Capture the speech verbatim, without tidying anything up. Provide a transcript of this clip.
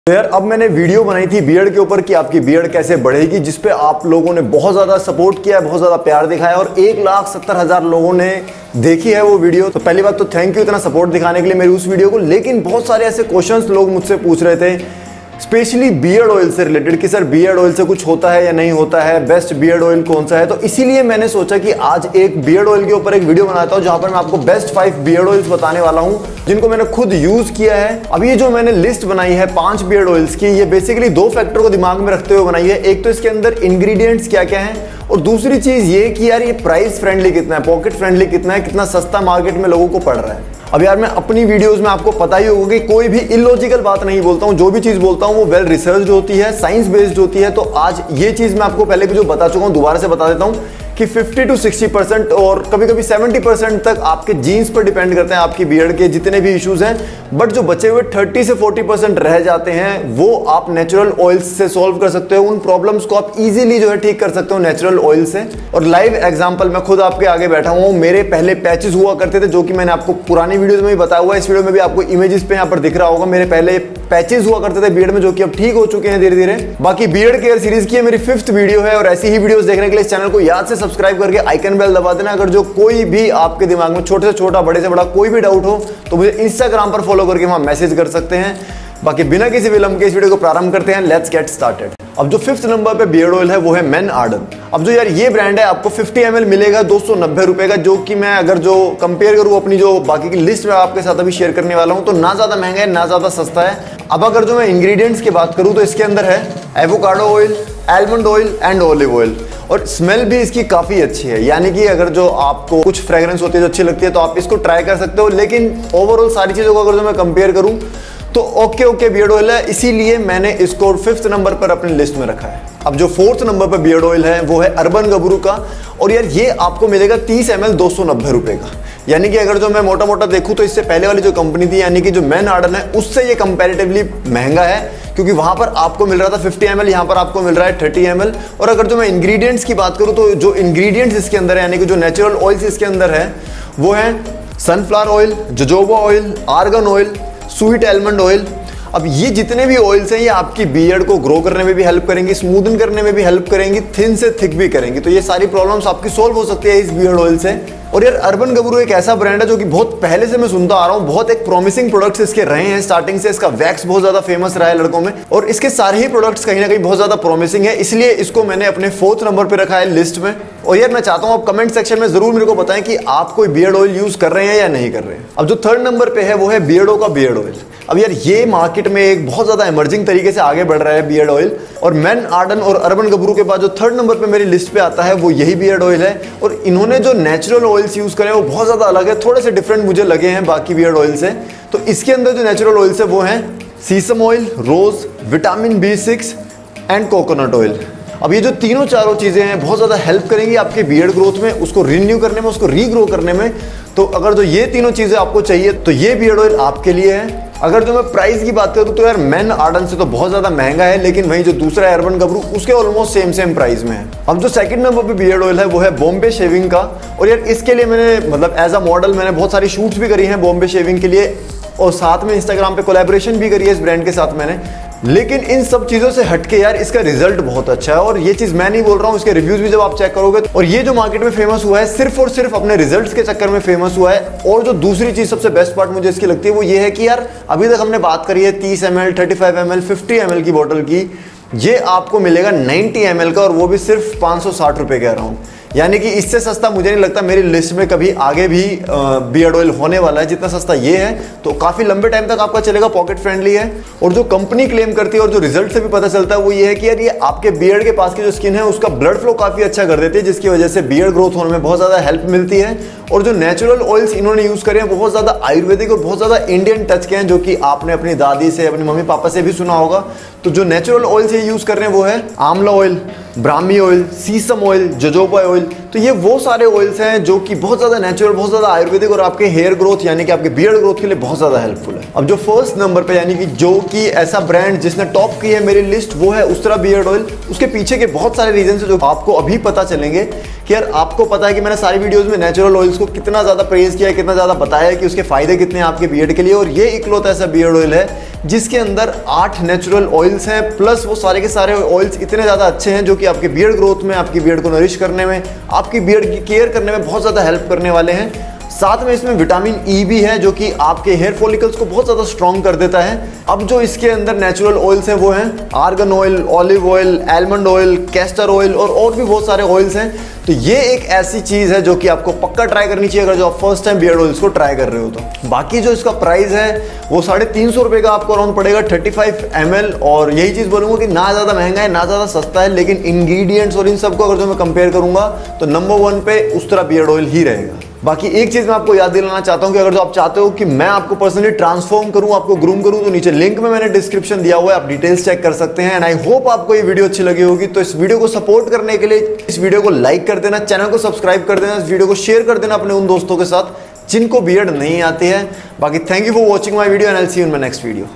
तो यार अब मैंने वीडियो बनाई थी बियर्ड के ऊपर कि आपकी बियर्ड कैसे बढ़ेगी, जिसपे आप लोगों ने बहुत ज़्यादा सपोर्ट किया है, बहुत ज़्यादा प्यार दिखाया और एक लाख सत्तर हज़ार लोगों ने देखी है वो वीडियो। तो पहली बात तो थैंक यू इतना सपोर्ट दिखाने के लिए मेरी उस वीडियो को। लेकिन बहुत सारे ऐसे क्वेश्चंस लोग मुझसे पूछ रहे थे स्पेशली बियर्ड ऑयल से रिलेटेड कि सर बियर्ड ऑयल से कुछ होता है या नहीं होता है, बेस्ट बियर्ड ऑयल कौन सा है। तो इसीलिए मैंने सोचा कि आज एक बियर्ड ऑयल के ऊपर एक वीडियो बनाता हूं जहां पर मैं आपको बेस्ट फाइव बियर्ड ऑयल्स बताने वाला हूं जिनको मैंने खुद यूज किया है। अब ये जो मैंने लिस्ट बनाई है पांच बियर्ड ऑयल्स की, ये बेसिकली दो फैक्टर को दिमाग में रखते हुए बनाई है। एक तो इसके अंदर इंग्रेडिएंट्स क्या क्या है और दूसरी चीज ये कि यार ये प्राइस फ्रेंडली कितना है, पॉकेट फ्रेंडली कितना है, कितना सस्ता मार्केट में लोगों को पड़ रहा है। अब यार मैं अपनी वीडियोस में आपको पता ही होगा कि कोई भी इलॉजिकल बात नहीं बोलता हूं, जो भी चीज बोलता हूं वो वेल रिसर्च्ड होती है, साइंस बेस्ड होती है। तो आज ये चीज मैं आपको पहले भी जो बता चुका हूं दोबारा से बता देता हूं कि फिफ्टी टू सिक्सटी परसेंट और कभी कभी सेवेंटी परसेंट तक आपके जीन्स पर डिपेंड करते हैं आपकी बियर्ड के जितने भी इश्यूज हैं। बट जो बचे हुए थर्टी से फोर्टी परसेंट रह जाते हैं वो आप नेचुरल ऑयल्स से सॉल्व कर सकते हो। उन प्रॉब्लम्स को आप इजीली जो है ठीक कर सकते हो नेचुरल ऑयल से। और लाइव एग्जांपल मैं खुद आपके आगे बैठा हूं। मेरे पहले पैचेस हुआ करते थे जो कि मैंने आपको पुरानी वीडियोस में भी बताया हुआ है, इस वीडियो में भी आपको इमेजेस पे यहाँ पर दिख रहा होगा। मेरे पहले पैचेस हुआ करते थे बियर्ड में जो कि अब ठीक हो चुके हैं धीरे धीरे। बाकी बियर्ड केयर सीरीज की मेरी फिफ्थ वीडियो है और ऐसी ही वीडियोस देखने के लिए इस चैनल को याद से सब्सक्राइब करके आइकन बेल दबा देना। अगर जो कोई भी आपके दिमाग में छोटे से छोटा बड़े से बड़ा कोई भी डाउट हो तो मुझे इंस्टाग्राम पर फॉलो करके वहां मैसेज कर सकते हैं। बाकी बिना किसी विलंब के इस वीडियो को प्रारंभ करते हैं। Let's get started. अब जो फिफ्थ नंबर पे बियर्ड ऑयल है वो है मेन आर्डन। अब जो यार ये ब्रांड है आपको फिफ्टी एम एल मिलेगा दो सौ नब्बे रुपए का, जो कि मैं अगर जो कंपेयर करूं अपनी जो बाकी की लिस्ट में आपके साथ अभी शेयर करने वाला हूं तो ना ज्यादा महंगा है ना ज्यादा सस्ता है। अब अगर जो मैं इंग्रेडिएंट्स की बात करूं तो इसके अंदर है avocado oil, almond oil and olive oil और स्मेल भी इसकी काफी अच्छी है। यानी कि अगर जो आपको कुछ फ्रेग्रेंस होती है जो अच्छी लगती है तो आप इसको ट्राई कर सकते हो। लेकिन ओवरऑल सारी चीजों को अगर जो मैं कंपेयर करूं तो ओके ओके बियर्ड ऑयल है, इसीलिए मैंने इसको फिफ्थ नंबर पर अपनी लिस्ट में रखा है। अब जो फोर्थ नंबर पर बियर्ड ऑयल है वो है अर्बन गबरू का और यार ये आपको मिलेगा तीस एम एल दो सौ नब्बे रुपए का। यानी कि अगर जो मैं मोटा मोटा देखूं तो इससे पहले वाली जो कंपनी थी यानी कि जो मेन आर्डन है उससे ये कंपैरेटिवली महंगा है, क्योंकि वहां पर आपको मिल रहा था फिफ्टी एम एल, यहाँ पर आपको मिल रहा है थर्टी एम एल। और अगर जो मैं इंग्रेडिएंट्स की बात करूं तो जो इंग्रेडिएंट्स इसके अंदर है यानी कि जो नेचुरल ऑयल्स इसके अंदर है वो है sunflower oil, jojoba oil, argan oil, sweet almond oil. अब ये जितने भी ऑयल्स हैं ये आपकी बियर्ड को ग्रो करने में भी हेल्प करेंगी, स्मूदन करने में भी हेल्प करेंगी, थिन से थिक भी करेंगी। तो ये सारी प्रॉब्लम्स आपकी सॉल्व हो सकती है इस बियर्ड ऑयल से। और यार अर्बन गबरू एक ऐसा ब्रांड है जो कि बहुत पहले से मैं सुनता आ रहा हूँ, बहुत एक प्रॉमिसिंग प्रोडक्ट्स इसके रहे हैं स्टार्टिंग से। इसका वैक्स बहुत ज्यादा फेमस रहा है लड़कों में और इसके सारे ही प्रोडक्ट्स कहीं ना कहीं बहुत ज्यादा प्रॉमिसिंग है, इसलिए इसको मैंने अपने फोर्थ नंबर पे रखा है लिस्ट में। और यार मैं चाहता हूं आप कमेंट सेक्शन में जरूर मेरे को बताएं कि आप कोई बियर्ड ऑयल यूज कर रहे हैं या नहीं कर रहे हैं। अब जो थर्ड नंबर पे है वो है बियर्डो का बियर्ड ऑयल। अब यार ये मार्केट में एक बहुत ज्यादा इमर्जिंग तरीके से आगे बढ़ रहा है बियर्ड ऑयल और मेन आर्डन और अर्बन गबरू के बाद जो थर्ड नंबर पे मेरी लिस्ट पे आता है वो यही बियर्ड ऑयल है। और इन्होंने जो नेचुरल ऑयल्स यूज करे वो बहुत ज्यादा अलग है, थोड़े से डिफरेंट मुझे लगे हैं बाकी बियर्ड ऑयल से। तो इसके अंदर जो नेचुरल ऑयल्स है वो है sesame oil, rose, vitamin B six and coconut oil. अब ये जो तीनों चारों चीजें हैं बहुत ज्यादा हेल्प करेंगी आपके बियर्ड ग्रोथ में, उसको रिन्यू करने में, उसको रीग्रो करने में। तो अगर जो ये तीनों चीजें आपको चाहिए तो ये बियर्ड ऑयल आपके लिए है। अगर जो मैं प्राइस की बात करूं तो यार मेन आर्डन से तो बहुत ज्यादा महंगा है, लेकिन वहीं जो दूसरा है अर्बन गबरू उसके ऑलमोस्ट सेम सेम प्राइस में है। अब जो सेकंड नंबर पे बियर्ड ऑयल है वो है बॉम्बे शेविंग का। और यार इसके लिए मैंने मतलब एज अ मॉडल मैंने बहुत सारी शूट्स भी करी हैं बॉम्बे शेविंग के लिए और साथ में इंस्टाग्राम पे कोलैबोरेशन भी करी है इस ब्रांड के साथ मैंने। लेकिन इन सब चीजों से हटके यार इसका रिजल्ट बहुत अच्छा है और ये चीज मैं नहीं बोल रहा हूँ, इसके रिव्यूज भी जब आप चेक करोगे। और ये जो मार्केट में फेमस हुआ है सिर्फ और सिर्फ अपने रिजल्ट्स के चक्कर में फेमस हुआ है। और जो दूसरी चीज सबसे बेस्ट पार्ट मुझे इसकी लगती है वो ये है कि यार अभी तक हमने बात करी है तीस M L, thirty five M L, fifty M L की बोतल की, ये आपको मिलेगा नाइन्टी एम एल का और वो भी सिर्फ पाँच सौ साठ रुपए कह रहा हूँ। यानी कि इससे सस्ता मुझे नहीं लगता मेरी लिस्ट में कभी आगे भी बियर्ड ऑयल होने वाला है जितना सस्ता ये है। तो काफी लंबे टाइम तक आपका चलेगा, पॉकेट फ्रेंडली है। और जो कंपनी क्लेम करती है और जो रिजल्ट से भी पता चलता है वो ये है कि यार ये आपके बियर्ड के पास की जो स्किन है उसका ब्लड फ्लो काफी अच्छा कर देती है, जिसकी वजह से बियर्ड ग्रोथ होने में बहुत ज्यादा हेल्प मिलती है। और जो नेचुरल ऑयल्स इन्होंने यूज करे हैं बहुत ज्यादा आयुर्वेदिक और बहुत ज्यादा इंडियन टच के हैं, जो कि आपने अपनी दादी से, अपनी मम्मी पापा से भी सुना होगा। तो जो नेचुरल ऑयल्स ये यूज कर रहे हैं वो है आंवला ऑयल, ब्राह्मी oil, sesame oil, jojoba oil. तो ये वो सारे ऑयल्स हैं जो कि बहुत ज्यादा नेचुरल, बहुत ज्यादा आयुर्वेदिक और आपके हेयर ग्रोथ यानी कि आपके बियर्ड ग्रोथ के लिए बहुत ज्यादा हेल्पफुल है। अब जो फर्स्ट नंबर पे यानी कि जो कि ऐसा ब्रांड जिसने टॉप की है मेरी लिस्ट वो है उस्तरा बियर्ड ऑयल। उसके पीछे के बहुत सारे रीजन है जो आपको अभी पता चलेंगे कि यार आपको पता है कि मैंने सारी वीडियोस में नेचुरल ऑयल्स को कितना ज्यादा प्रेज किया है, कितना ज्यादा बताया है कि उसके फायदे कितने हैं आपके बियर्ड के लिए। और ये इकलौता ऐसा बियर्ड ऑयल है जिसके अंदर आठ नेचुरल ऑयल्स हैं, प्लस वो सारे के सारे ऑयल्स इतने ज़्यादा अच्छे हैं जो कि आपके बियर्ड ग्रोथ में, आपकी बियर्ड को नरिश करने में, आपकी बियर्ड की केयर करने में बहुत ज़्यादा हेल्प करने वाले हैं। साथ में इसमें विटामिन ई भी है जो कि आपके हेयर फॉलिकल्स को बहुत ज़्यादा स्ट्रॉन्ग कर देता है। अब जो इसके अंदर नेचुरल ऑयल्स हैं वो हैं argan oil, olive oil, almond oil, castor oil और और भी बहुत सारे ऑयल्स हैं। तो ये एक ऐसी चीज़ है जो कि आपको पक्का ट्राई करनी चाहिए अगर जो आप फर्स्ट टाइम बियर्ड ऑयल्स को ट्राई कर रहे हो तो। बाकी जो इसका प्राइस है वो साढ़े तीन सौ रुपये का आपको अराउंड पड़ेगा थर्टी फाइव एम एल। और यही चीज़ बोलूँगा कि ना ज़्यादा महंगा है ना ज़्यादा सस्ता है, लेकिन इंग्रेडिएंट्स और इन सबको अगर जो मैं कंपेयर करूँगा तो नंबर वन पे उस्तरा बियर्ड ऑयल ही रहेगा। बाकी एक चीज मैं आपको याद दिलाना चाहता हूं कि अगर जो आप चाहते हो कि मैं आपको पर्सनली ट्रांसफॉर्म करूं, आपको ग्रूम करूं, तो नीचे लिंक में मैंने डिस्क्रिप्शन दिया हुआ है, आप डिटेल्स चेक कर सकते हैं। एंड आई होप आपको ये वीडियो अच्छी लगी होगी। तो इस वीडियो को सपोर्ट करने के लिए इस वीडियो को लाइक कर देना, चैनल को सब्सक्राइब कर देना, इस वीडियो को शेयर कर देना अपने उन दोस्तों के साथ जिनको बियर्ड नहीं आती है। बाकी thank you for watching my video and I will see you in my next video.